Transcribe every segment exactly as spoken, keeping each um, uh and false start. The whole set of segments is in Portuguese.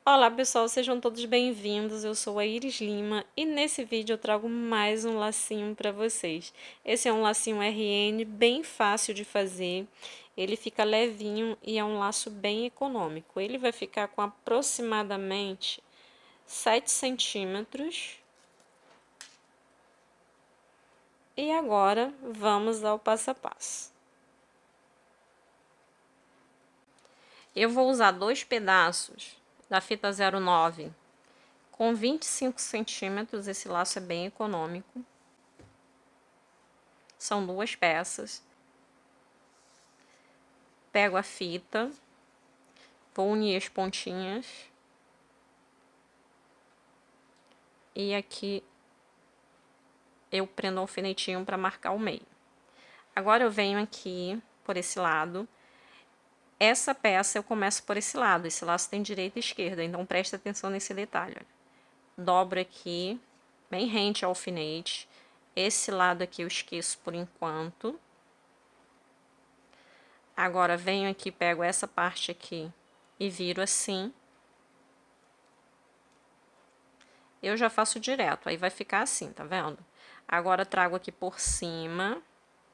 Olá pessoal, sejam todos bem-vindos. Eu sou a Iris Lima e nesse vídeo eu trago mais um lacinho para vocês. Esse é um lacinho R N bem fácil de fazer, ele fica levinho e é um laço bem econômico. Ele vai ficar com aproximadamente sete centímetros. E agora vamos ao passo a passo. Eu vou usar dois pedaços da fita zero nove com vinte e cinco centímetros, esse laço é bem econômico. São duas peças. Pego a fita, vou unir as pontinhas. E aqui eu prendo o alfinetinho para marcar o meio. Agora eu venho aqui por esse lado. Essa peça eu começo por esse lado, esse laço tem direita e esquerda, então presta atenção nesse detalhe. Olha. Dobro aqui, bem rente ao alfinete. Esse lado aqui eu esqueço por enquanto. Agora venho aqui, pego essa parte aqui e viro assim. Eu já faço direto, aí vai ficar assim, tá vendo? Agora trago aqui por cima.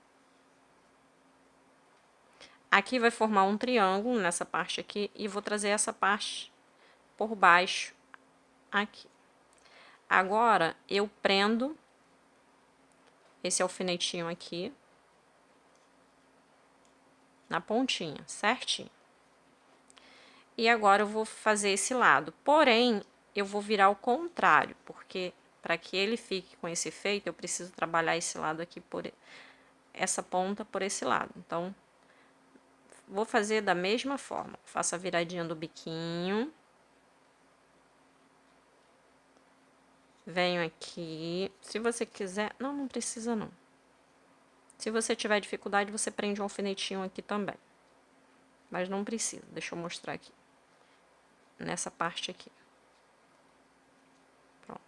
Aqui vai formar um triângulo nessa parte aqui e vou trazer essa parte por baixo aqui. Agora eu prendo esse alfinetinho aqui na pontinha, certinho. E agora eu vou fazer esse lado. Porém, eu vou virar ao contrário, porque para que ele fique com esse efeito, eu preciso trabalhar esse lado aqui por essa ponta por esse lado. Então, vou fazer da mesma forma. Faço a viradinha do biquinho. Venho aqui. Se você quiser... Não, não precisa não. Se você tiver dificuldade, você prende um alfinetinho aqui também. Mas não precisa. Deixa eu mostrar aqui. Nessa parte aqui. Pronto.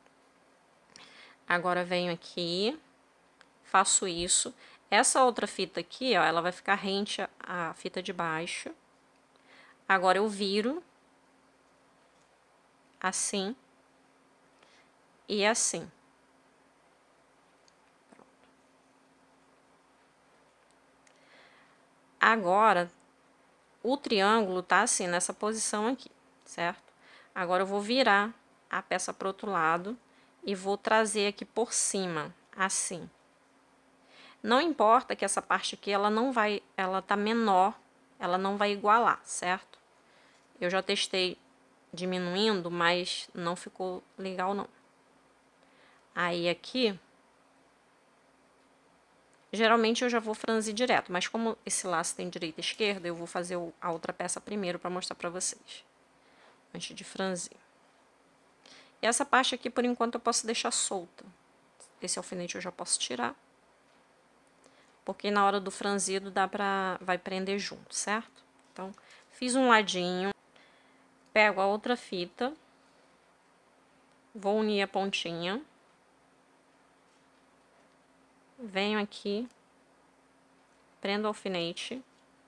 Agora venho aqui. Faço isso. Essa outra fita aqui, ó, ela vai ficar rente à fita de baixo. Agora eu viro. Assim. E assim. Pronto. Agora, o triângulo tá assim, nessa posição aqui, certo? Agora eu vou virar a peça pro outro lado e vou trazer aqui por cima, assim. Não importa que essa parte aqui, ela não vai, ela tá menor, ela não vai igualar, certo? Eu já testei diminuindo, mas não ficou legal não. Aí aqui, geralmente eu já vou franzir direto, mas como esse laço tem direita e esquerda, eu vou fazer a outra peça primeiro para mostrar para vocês, antes de franzir. E essa parte aqui, por enquanto, eu posso deixar solta. Esse alfinete eu já posso tirar. Porque na hora do franzido dá pra... vai prender junto, certo? Então, fiz um ladinho. Pego a outra fita. Vou unir a pontinha. Venho aqui. Prendo o alfinete.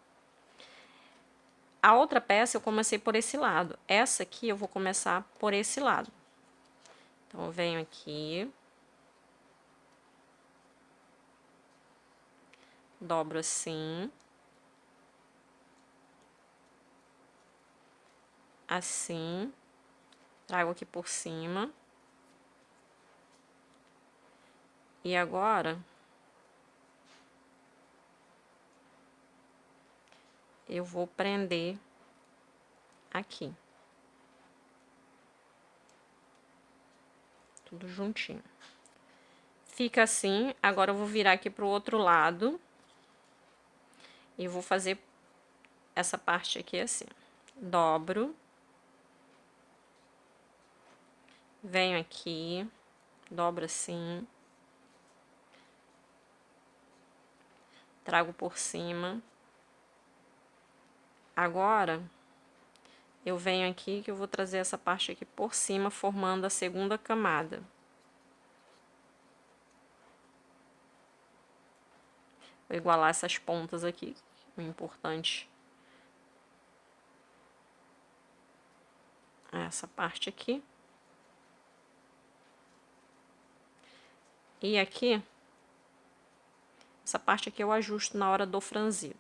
A outra peça eu comecei por esse lado. Essa aqui eu vou começar por esse lado. Então, eu venho aqui. Dobro assim. Assim. Trago aqui por cima. E agora, eu vou prender aqui. Tudo juntinho. Fica assim, agora eu vou virar aqui pro outro lado. E vou fazer essa parte aqui assim. Dobro. Venho aqui, dobro assim. Trago por cima. Agora, eu venho aqui que eu vou trazer essa parte aqui por cima, formando a segunda camada. Vou igualar essas pontas aqui, o importante. essa parte aqui. E aqui, essa parte aqui eu ajusto na hora do franzido.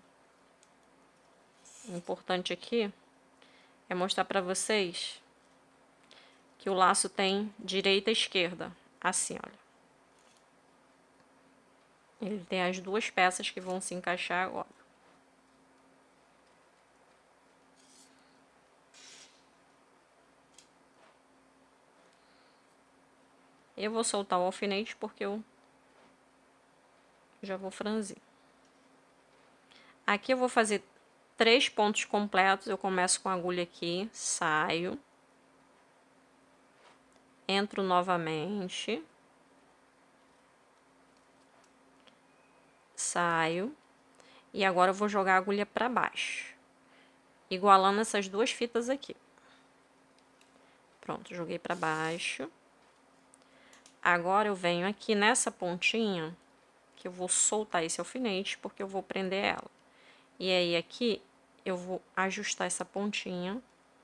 O importante aqui é mostrar para vocês que o laço tem direita e esquerda, assim, olha. Ele tem as duas peças que vão se encaixar agora. Eu vou soltar o alfinete porque eu já vou franzir. Aqui eu vou fazer três pontos completos. Eu começo com a agulha aqui, saio, entro novamente, saio, e agora eu vou jogar a agulha para baixo, igualando essas duas fitas aqui. Pronto, joguei para baixo. Agora eu venho aqui nessa pontinha, que eu vou soltar esse alfinete, porque eu vou prender ela. E aí aqui eu vou ajustar essa pontinha,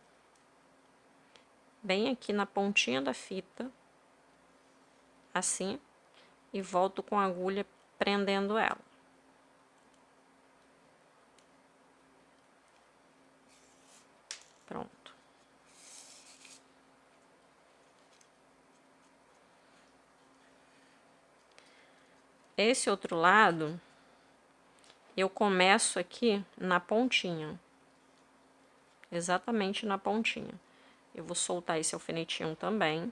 bem aqui na pontinha da fita, assim, e volto com a agulha prendendo ela. Pronto. Esse outro lado, eu começo aqui na pontinha. Exatamente na pontinha. Eu vou soltar esse alfinetinho também.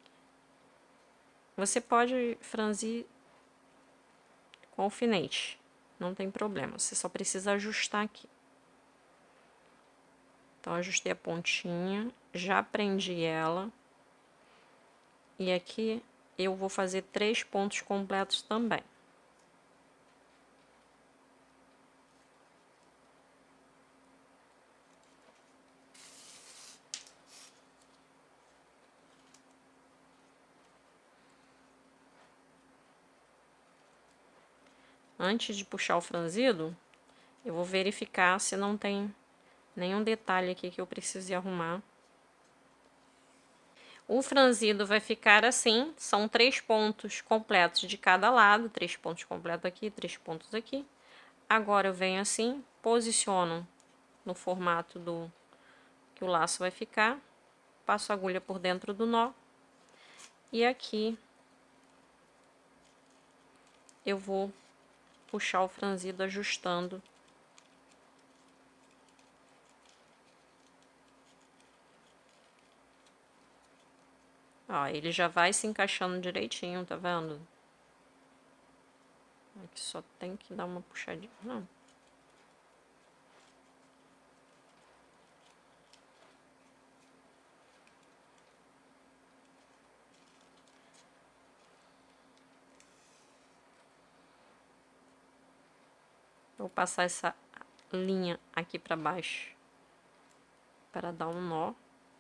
Você pode franzir com alfinete, não tem problema. Você só precisa ajustar aqui. Então, ajustei a pontinha, já prendi ela. E aqui eu vou fazer três pontos completos também. Antes de puxar o franzido, eu vou verificar se não tem nenhum detalhe aqui que eu precise arrumar. O franzido vai ficar assim, são três pontos completos de cada lado, três pontos completos aqui, três pontos aqui. Agora eu venho assim, posiciono no formato do que o laço vai ficar, passo a agulha por dentro do nó e aqui eu vou puxar o franzido ajustando. Ó, ele já vai se encaixando direitinho, tá vendo? Aqui só tem que dar uma puxadinha. Não. Vou passar essa linha aqui pra baixo para dar um nó.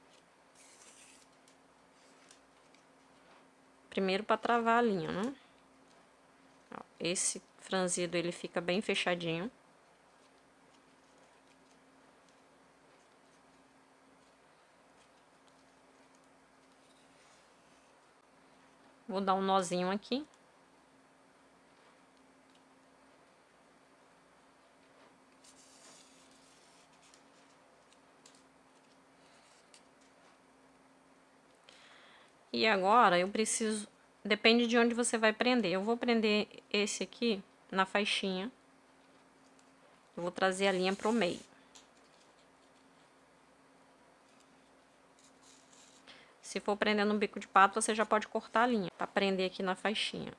Primeiro para travar a linha, né? Ó, esse franzido ele fica bem fechadinho. Vou dar um nozinho aqui. E agora eu preciso, depende de onde você vai prender. Eu vou prender esse aqui na faixinha. Eu vou trazer a linha pro meio. Se for prender no bico de pato, você já pode cortar a linha para prender aqui na faixinha.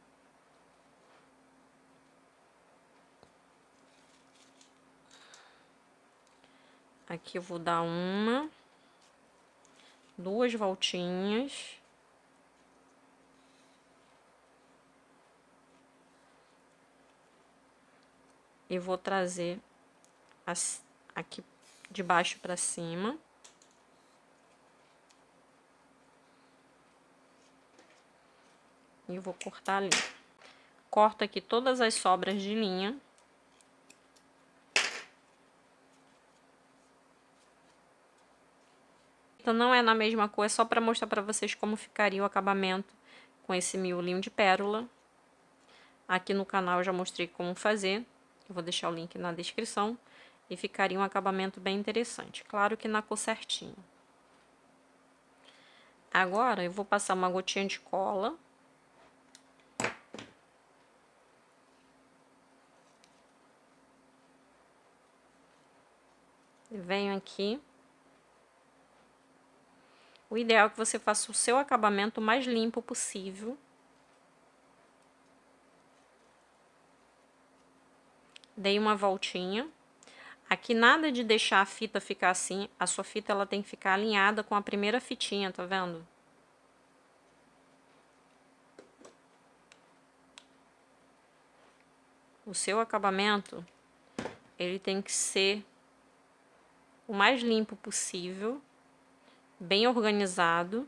Aqui eu vou dar uma, duas voltinhas. E vou trazer as, aqui de baixo para cima. E vou cortar a linha. Corto aqui todas as sobras de linha. Então, não é na mesma cor, é só para mostrar para vocês como ficaria o acabamento com esse miolinho de pérola. Aqui no canal eu já mostrei como fazer, eu vou deixar o link na descrição. E ficaria um acabamento bem interessante, claro que na cor certinho. Agora eu vou passar uma gotinha de cola. Venho aqui. O ideal é que você faça o seu acabamento o mais limpo possível. Dei uma voltinha. Aqui nada de deixar a fita ficar assim. A sua fita ela tem que ficar alinhada com a primeira fitinha, tá vendo? O seu acabamento, ele tem que ser o mais limpo possível, bem organizado.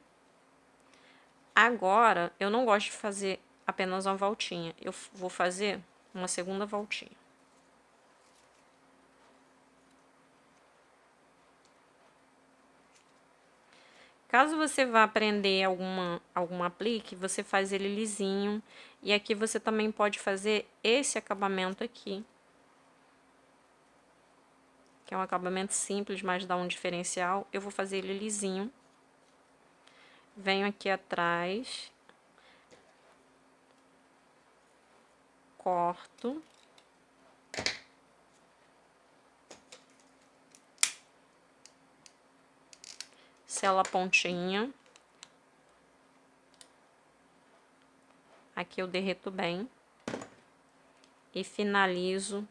Agora, eu não gosto de fazer apenas uma voltinha, eu vou fazer uma segunda voltinha. Caso você vá prender alguma, algum aplique, você faz ele lisinho. E aqui você também pode fazer esse acabamento aqui. Que é um acabamento simples, mas dá um diferencial. Eu vou fazer ele lisinho. Venho aqui atrás. Corto. Selo a pontinha. Aqui eu derreto bem. E finalizo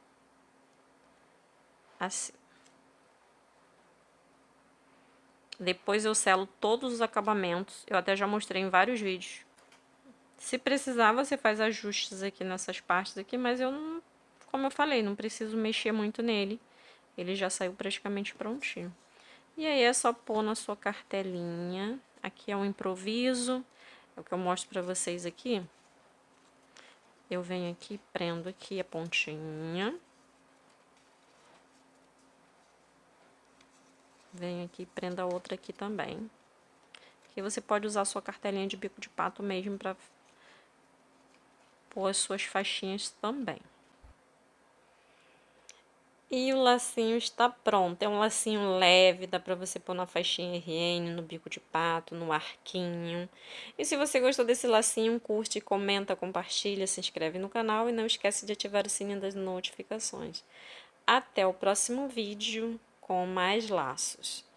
assim. Depois eu selo todos os acabamentos. Eu até já mostrei em vários vídeos. Se precisar, você faz ajustes aqui nessas partes aqui, mas eu não, como eu falei, não preciso mexer muito nele. Ele já saiu praticamente prontinho. E aí é só pôr na sua cartelinha. Aqui é um improviso. É o que eu mostro pra vocês aqui. Eu venho aqui, prendo aqui a pontinha. Venho aqui e prendo a outra aqui também. Aqui você pode usar a sua cartelinha de bico de pato mesmo pra pôr as suas faixinhas também. E o lacinho está pronto. É um lacinho leve, dá pra você pôr na faixinha R N, no bico de pato, no arquinho. E se você gostou desse lacinho, curte, comenta, compartilha, se inscreve no canal e não esquece de ativar o sininho das notificações. Até o próximo vídeo com mais laços.